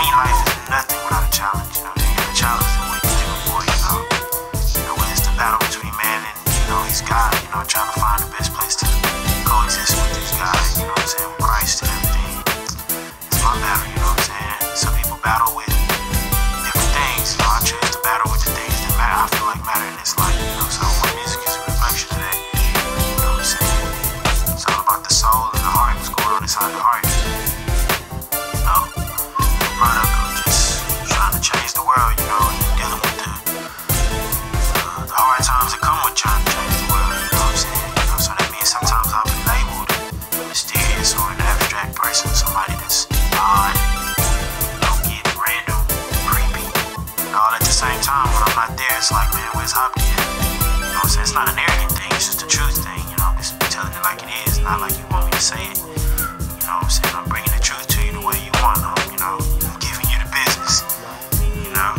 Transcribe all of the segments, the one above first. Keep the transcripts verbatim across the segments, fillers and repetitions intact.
me, life is nothing without a challenge. You know, you got a challenge and what you do for, you know. You know, when it's the battle between man and, you know, his God, you know, trying to find the best place to coexist with his God, you know what I'm saying, with Christ and everything. It's my battle, you know what I'm saying. Some people battle with different things. You know, I choose to battle with the things that matter, I feel like matter in this life, you know. So my music is a reflection of that. You know what I'm saying? It's all about the soul and the heart, what's going on inside the heart. You know, the product of just trying to change the world, you know, and dealing with the, uh, the hard times that come with trying to change the world, you know what I'm saying? You know, so that means sometimes I'll be labeled mysterious or an abstract person, somebody that's odd, you know, get random, creepy, and all at the same time. When I'm not there, it's like, man, where's Hobdy at? You know what I'm saying? It's not an arrogant thing, it's just a truth thing, you know, I'm just telling it like it is, not like you want me to say it. You know what I'm saying? I'm bringing the truth to you the way you want, um, you know, I'm giving you the business, you know.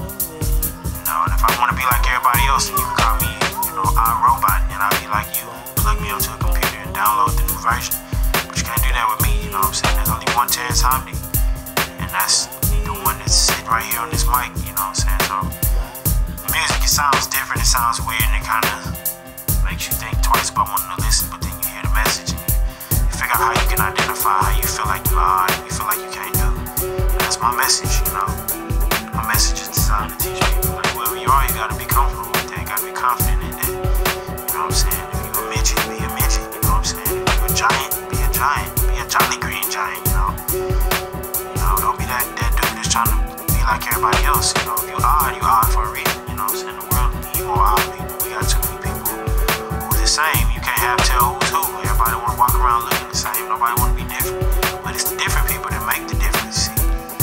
You know, and if I want to be like everybody else, then you can call me, you know, a robot, and I'll be like you, plug me onto a computer and download the new version. But you can't do that with me, you know what I'm saying? There's only one Terrence Hobdy, and that's the one that's sitting right here on this mic, you know what I'm saying? So, the music, it sounds different, it sounds weird, and it kind of makes you think twice about wanting to listen, but then you hear the message, and you, you figure out how you can identify how you feel like you are, and you feel like you can't do. And that's my message, you know? My message is designed to teach people, like, wherever you are, you gotta be comfortable with that, you gotta be confident in that, you know what I'm saying? If you're a midget, be a midget, you know what I'm saying? If you're a giant, be a giant, be a jolly green giant, you know? You know, don't be that, that dude that's trying to be like everybody else, you know? If you're odd, you're odd for a reason, you know what I'm saying? The world needs more odd people. We got too many people who are the same. You can't have tell who's who. Everybody wanna walk around looking the same. Nobody wanna be different. But it's the different people that make the difference, see?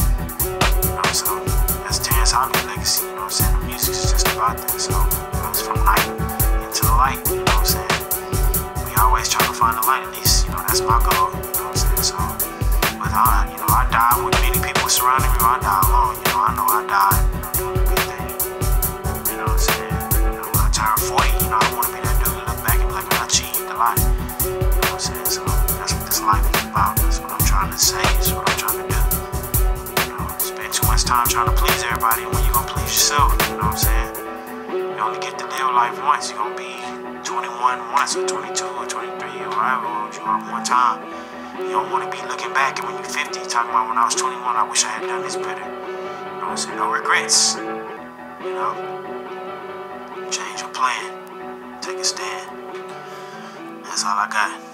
You know, so that's Terrence Hobdy's legacy, you know what I'm saying? The music is just about that. So it goes from night into the light, you know what I'm saying? We always try to find the light, at least, you know, that's my goal, you know what I'm saying? So, but I, you know, I die with many people surrounding me, or I die alone, you know, I know I died, you know, doing a good thing. You know what I'm saying? You know, when I turn forty, you know, I wanna be that dude to look back and be like, I achieved a lot. You know what I'm saying? So that's what this life is about. That's what I'm trying to say, that's what I'm trying to do. You know, spend too much time trying to please everybody when you gonna please yourself, you know what I'm saying? You only get to live life once. You're gonna be twenty-one once, or twenty-two, or twenty-three, or however old you are one time. You don't wanna be looking back, and when you're fifty, talking about when I was twenty-one, I wish I had done this better. You know what I'm saying? No regrets. You know? Change your plan. Take a stand. That's all I got.